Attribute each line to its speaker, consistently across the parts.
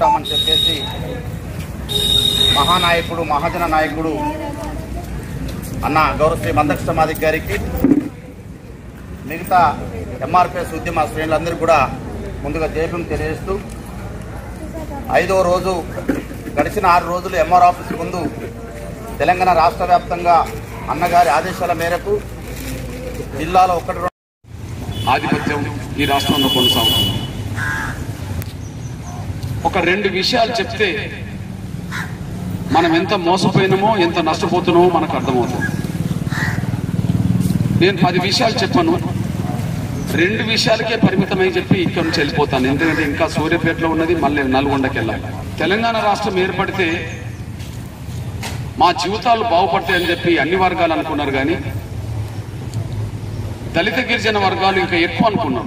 Speaker 1: ఉంటామని చెప్పేసి మహానాయకుడు మహాజన నాయకుడు అన్న గౌరవశ్రీ మందకృష్ణ మాదిక్ గారికి మిగతా ఎంఆర్పిఎస్ ఉద్యమ శ్రేణులందరూ కూడా ముందుగా జైభీం తెలియజేస్తూ 5వ రోజు గడిచిన 6 రోజులు ఎంఆర్ ఆఫీస్ ముందు తెలంగాణ రాష్ట్ర వ్యాప్తంగా అన్నగారి ఆదేశాల మేరకు జిల్లాలో
Speaker 2: ఆధిపత్యం ఈ రాష్ట్రంలో కొనసాగుతుంది. ఒక 2 విషయాలు చెప్తే మనం ఎంత మోసపోయినామో ఎంత నష్టపోతున్నామో మనకు అర్థమవుతుంది. నేను 10 విషయాలు చెప్పాను, 2 విషయాలకే పరిమితమై చెప్పి ఇక్కడ నుంచి వెళ్ళిపోతాను. ఎందుకంటే ఇంకా సూర్యాపేటలో ఉన్నది, మళ్ళీ నల్గొండకి వెళ్ళాలి. తెలంగాణ రాష్ట్రం ఏర్పడితే మా జీవితాలు బాగుపడతాయని చెప్పి అన్ని వర్గాలు అనుకున్నారు, కానీ దళిత గిరిజన వర్గాలు ఇంకా ఎక్కువ అనుకున్నాం.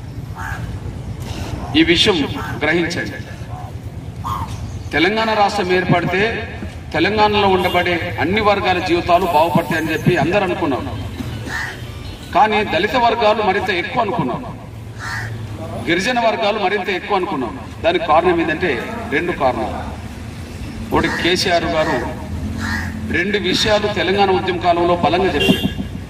Speaker 2: ఈ విషయం గ్రహించండి. తెలంగాణ రాష్ట్రం ఏర్పడితే తెలంగాణలో ఉండబడే అన్ని వర్గాల జీవితాలు బాగుపడతాయని చెప్పి అందరు అనుకున్నారు, కానీ దళిత వర్గాలు మరింత ఎక్కువ అనుకున్నారు, గిరిజన వర్గాలు మరింత ఎక్కువ అనుకున్నారు. దానికి కారణం ఏంటంటే 2 కారణాలు. ఒకటి, కేసీఆర్ గారు 2 విషయాలు తెలంగాణ ఉద్యమ కాలంలో బలంగా చెప్పారు.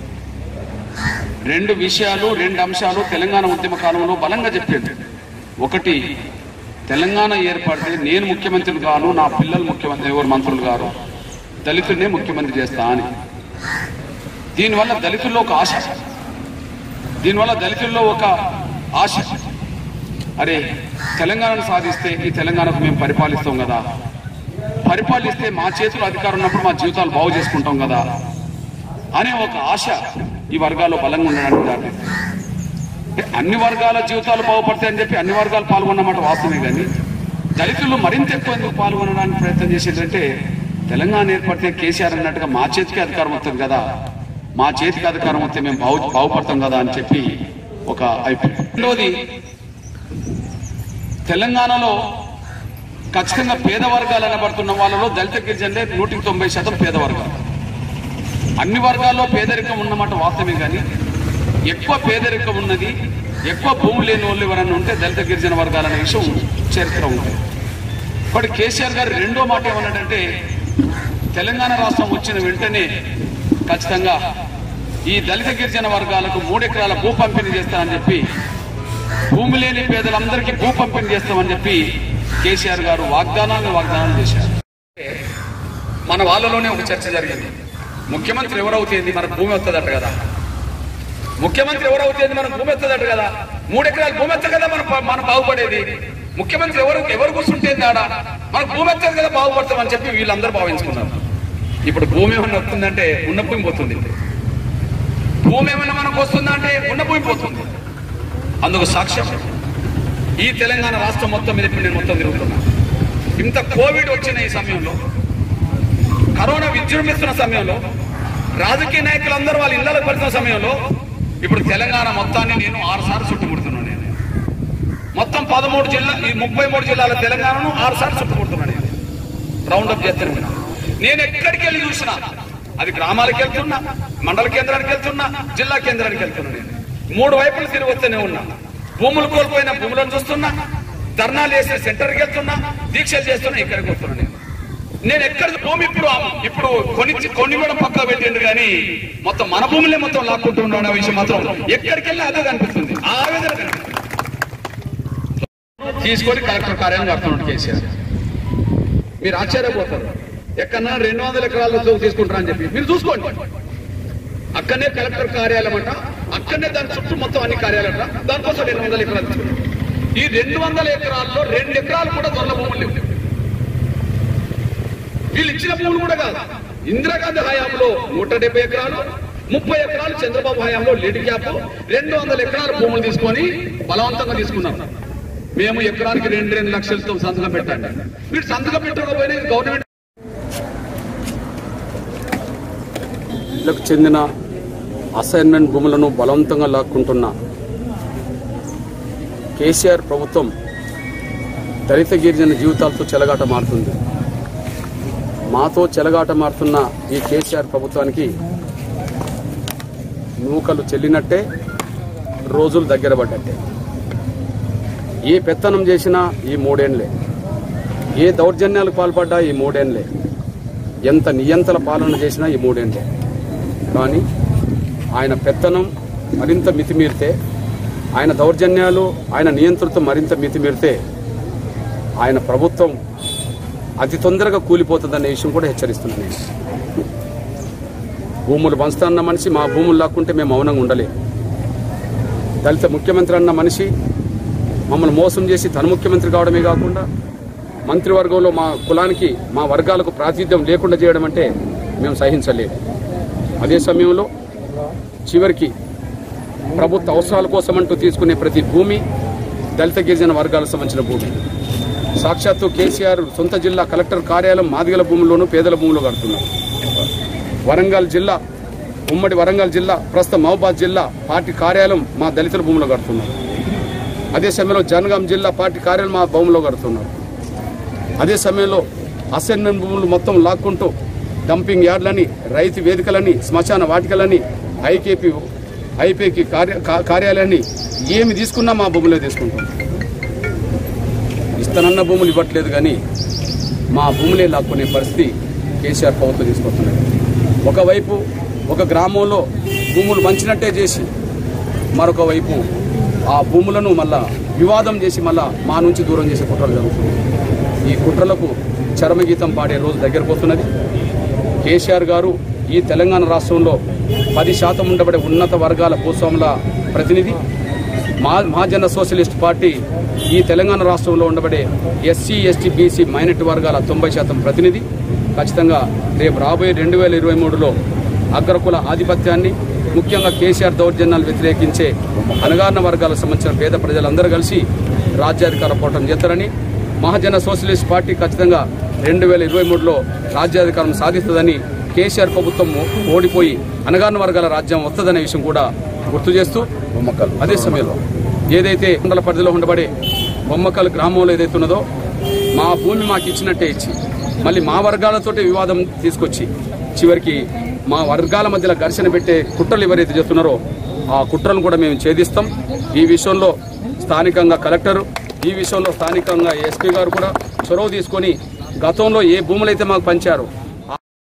Speaker 2: 2 విషయాలు 2 అంశాలు తెలంగాణ ఉద్యమ కాలంలో బలంగా చెప్పారు. ఒకటి, తెలంగాణ ఏర్పడితే నేను ముఖ్యమంత్రులు కాను, నా పిల్లలు ముఖ్యమంత్రి, ఎవరు మంత్రులు గారు, దళితుడినే ముఖ్యమంత్రి చేస్తా అని. దీనివల్ల దళితుల్లో ఒక ఆశ, అరే తెలంగాణను సాధిస్తే ఈ తెలంగాణకు మేము పరిపాలిస్తాం కదా, పరిపాలిస్తే మా చేతిలో అధికారం ఉన్నప్పుడు మా జీవితాలు బాగు చేసుకుంటాం కదా అనే ఒక ఆశ ఈ వర్గాల్లో బలంగా ఉండడానికి దారితీస్తుంది. అన్ని వర్గాల జీవితాలు బాగుపడతాయని చెప్పి అన్ని వర్గాలు పాల్గొన్నమాట వాస్తవమే, కానీ దళితులు మరింత ఎక్కువ ఎందుకు పాల్గొనడానికి ప్రయత్నం చేసేటంటే తెలంగాణ ఏర్పడితే కేసీఆర్ అన్నట్టుగా మా చేతికి అధికారం వస్తుంది కదా, మా చేతికి అధికారం వస్తే మేము బాగుపడతాం కదా అని చెప్పి ఒక అభిప్రాయం. రెండోది, తెలంగాణలో ఖచ్చితంగా పేద వర్గాలు అనబడుతున్న వాళ్ళలో దళిత గిరిజనులే 190% పేద వర్గాలు. అన్ని వర్గాల్లో పేదరికం ఉన్నమాట వాస్తవమే, కానీ ఎక్కువ పేదరికం ఉన్నది, ఎక్కువ భూములు లేని వాళ్ళు ఎవరన్నా ఉంటే దళిత గిరిజన వర్గాలనే విషయం చరిత్ర ఉంటుంది. ఇప్పుడు కేసీఆర్ గారు రెండో మాట ఏమన్నాడంటే తెలంగాణ రాష్ట్రం వచ్చిన వెంటనే ఖచ్చితంగా ఈ దళిత గిరిజన వర్గాలకు 3 ఎకరాల భూ పంపిణీ చేస్తామని చెప్పి, భూమి లేని పేదలందరికీ భూ పంపిణీ చేస్తామని చెప్పి కేసీఆర్ గారు వాగ్దానాలు చేశారు. మన వాళ్ళలోనే ఒక చర్చ జరిగింది. ముఖ్యమంత్రి ఎవరవుతుంది మనకు భూమి వస్తుందట కదా, ముఖ్యమంత్రి ఎవరవుతుంది మనకు భూమి వస్తుందట కదా, 3 ఎకరాలు భూమి వస్తుంది కదా మనం బాగుపడేది, ముఖ్యమంత్రి ఎవరు కూర్చుంటేంది ఆడ మనకు భూమి వస్తుంది కదా బాగుపడతామని చెప్పి వీళ్ళందరూ భావించుకున్నారు. ఇప్పుడు భూమి ఏమన్నా వస్తుందంటే ఉన్న భూమి పోతుంది, భూమి ఏమన్నా మనకు వస్తుందంటే ఉన్న భూమి పోతుంది. అందుకు సాక్ష్యం ఈ తెలంగాణ రాష్ట్రం మొత్తం మీద ఇప్పుడు నేను మొత్తం తిరుగుతున్నా. ఇంత కోవిడ్ వచ్చిన ఈ సమయంలో, కరోనా విజృంభిస్తున్న సమయంలో, రాజకీయ నాయకులందరూ వాళ్ళ ఇళ్లకు పడుతున్న సమయంలో ఇప్పుడు తెలంగాణ మొత్తాన్ని నేను 6 సార్లు చుట్టుముడుతున్నాను. నేను మొత్తం 13 జిల్లా, ఈ 33 జిల్లాల తెలంగాణను 6 సార్లు చుట్టుముడుతున్నాను. నేను రౌండప్ చేస్తున్నాను. నేను ఎక్కడికి వెళ్ళి చూసినా, అది గ్రామాలకు వెళ్తున్నా, మండల కేంద్రానికి వెళ్తున్నా, జిల్లా కేంద్రానికి వెళ్తున్నా. నేను 3 వైపులు తిరిగి వస్తూనే ఉన్నా. భూములు కోల్పోయిన భూములను చూస్తున్నా, ధర్నాలు చేసే సెంటర్కి వెళ్తున్నా, దీక్షలు చేస్తున్నా, ఇక్కడికి వస్తున్నా. నేను ఎక్కడ భూమి ఇప్పుడు కొన్ని కూడా పక్కా పెట్టిండు, కానీ మొత్తం మన భూములే మొత్తం లాక్కుంటున్నాడు అనే విషయం మాత్రం ఎక్కడికి వెళ్ళి అదే కనిపిస్తుంది. ఆవేదన తీసుకొని కలెక్టర్ కార్యాలయం కడుతున్నాడు కేసీఆర్. మీరు ఆశ్చర్యపోతారు, ఎక్కడన్నా 200 ఎకరాల్లో తీసుకుంటారా అని చెప్పి మీరు చూసుకోండి. అక్కడనే కలెక్టర్ కార్యాలయం అంట, అక్కడనే దాని చుట్టూ మొత్తం అన్ని కార్యాలయం, దానికోసం 200 ఎకరాలు. ఈ 200 ఎకరాల్లో 2 ఎకరాలు కూడా దొరల భూములు లేవు. వీళ్ళు ఇచ్చిన భూములు కూడా కాదు. ఇందిరాగాంధీ హయాంలో 170 ఎకరాలు, 30 ఎకరాలు చంద్రబాబు హయాంలో లీడ్ క్యాప్, 200 ఎకరాల భూములు తీసుకొని బలవంతంగా తీసుకున్నారు. మేము ఎకరానికి 2 లక్షలతో సంతకం పెట్టండి. వీడు సంతకం పెట్టకపోయినా గవర్నమెంట్ చెందిన అసైన్మెంట్ భూములను బలవంతంగా లాక్కుంటున్న కేసీఆర్ ప్రభుత్వం దళిత గిరిజన జీవితాలతో చెలగాట మారుతుంది. మాతో చెలగాట మారుతున్న ఈ కేసీఆర్ ప్రభుత్వానికి నూకలు చెల్లినట్టే, రోజులు దగ్గర పడ్డట్టే. ఏ పెత్తనం చేసినా ఈ 3 ఏళ్లే.
Speaker 3: ఏ దౌర్జన్యాలకు పాల్పడ్డా ఈ 3 ఏళ్లే, ఎంత నియంతల పాలన చేసినా ఈ 3 ఏళ్లే. కానీ ఆయన పెత్తనం మరింత మితిమీరితే, ఆయన దౌర్జన్యాలు, ఆయన నియంతృత్వం మరింత మితిమీరితే ఆయన ప్రభుత్వం అతి తొందరగా కూలిపోతుందనే విషయం కూడా హెచ్చరిస్తున్నాను. నేను భూములు పంచుతాన్న మనిషి మా భూములు లాక్కుంటే మేము మౌనంగా ఉండలేము. దళిత ముఖ్యమంత్రి అన్న మనిషి మమ్మల్ని మోసం చేసి తన ముఖ్యమంత్రి కావడమే కాకుండా మంత్రివర్గంలో మా కులానికి, మా వర్గాలకు ప్రాతినిధ్యం లేకుండా చేయడం అంటే మేము సహించలేము. అదే సమయంలో చివరికి ప్రభుత్వ అవసరాల కోసమంటూ తీసుకునే ప్రతి భూమి దళిత గిరిజన వర్గాలకు సంబంధించిన భూమి. సాక్షాత్తు కేసీఆర్ సొంత జిల్లా కలెక్టర్ కార్యాలయం మాదిగల భూముల్లోనూ పేదల భూముల్లో కడుతున్నారు. వరంగల్ జిల్లా, ఉమ్మడి వరంగల్ జిల్లా, ప్రస్తుతం మహబూబాద్ జిల్లా పార్టీ కార్యాలయం మా దళితుల భూములో కడుతున్నారు. అదే సమయంలో జనగాం జిల్లా పార్టీ కార్యాలయం మా భూములో కడుతున్నారు. అదే సమయంలో అసైన్మెంట్ భూములు మొత్తం లాక్కుంటూ డంపింగ్ యార్డులని, రైతు వేదికలని, శ్మశాన వాటికలని, ఐపీకి కార్యాలయాన్ని ఏమి తీసుకున్నా మా భూములో తీసుకుంటాం. ఇస్తానన్న భూములు ఇవ్వట్లేదు, కానీ మా భూములే లాక్కునే పరిస్థితి కేసీఆర్ ప్రభుత్వం తీసుకొస్తున్నది. ఒకవైపు ఒక గ్రామంలో భూములు మంచినట్టే చేసి, మరొక వైపు ఆ భూములను మళ్ళా వివాదం చేసి మళ్ళా మా నుంచి దూరం చేసే కుట్రలు జరుగుతుంది. ఈ కుట్రలకు చరమగీతం పాడే రోజు దగ్గరకు వస్తున్నది. కేసీఆర్ గారు ఈ తెలంగాణ రాష్ట్రంలో 10% ఉండబడే ఉన్నత వర్గాల భూస్వాముల ప్రతినిధి. మహాజన సోషలిస్ట్ పార్టీ ఈ తెలంగాణ రాష్ట్రంలో ఉండబడే ఎస్సీ, ఎస్టీ, బీసీ మైనారిటీ వర్గాల 90% ప్రతినిధి. ఖచ్చితంగా రేపు రాబోయే 2023లో అగ్రకుల ఆధిపత్యాన్ని, ముఖ్యంగా కేసీఆర్ దౌర్జన్యాలు వ్యతిరేకించే అణగారిన వర్గాలకు సంబంధించిన పేద ప్రజలందరూ కలిసి రాజ్యాధికార పోరాటం చేస్తారని, మహాజన సోషలిస్ట్ పార్టీ ఖచ్చితంగా 2023లో రాజ్యాధికారం సాధిస్తుందని, కేసీఆర్ ప్రభుత్వం ఓడిపోయి అణగారిన వర్గాల రాజ్యం వస్తుందనే విషయం కూడా గుర్తు చేస్తూ, అదే సమయంలో ఏదైతే మండల పరిధిలో ఉండబడే బొమ్మకల్ గ్రామంలో ఏదైతే ఉన్నదో మా భూమి మాకు ఇచ్చినట్టే ఇచ్చి మళ్ళీ మా వర్గాలతోటి వివాదం తీసుకొచ్చి చివరికి మా వర్గాల మధ్యలో ఘర్షణ పెట్టే కుట్రలు ఎవరైతే చేస్తున్నారో ఆ కుట్రను కూడా మేము ఛేదిస్తాం. ఈ విషయంలో స్థానికంగా కలెక్టరు, ఈ విషయంలో స్థానికంగా ఎస్పీ గారు కూడా చొరవ తీసుకొని గతంలో ఏ భూములైతే మాకు పంచారో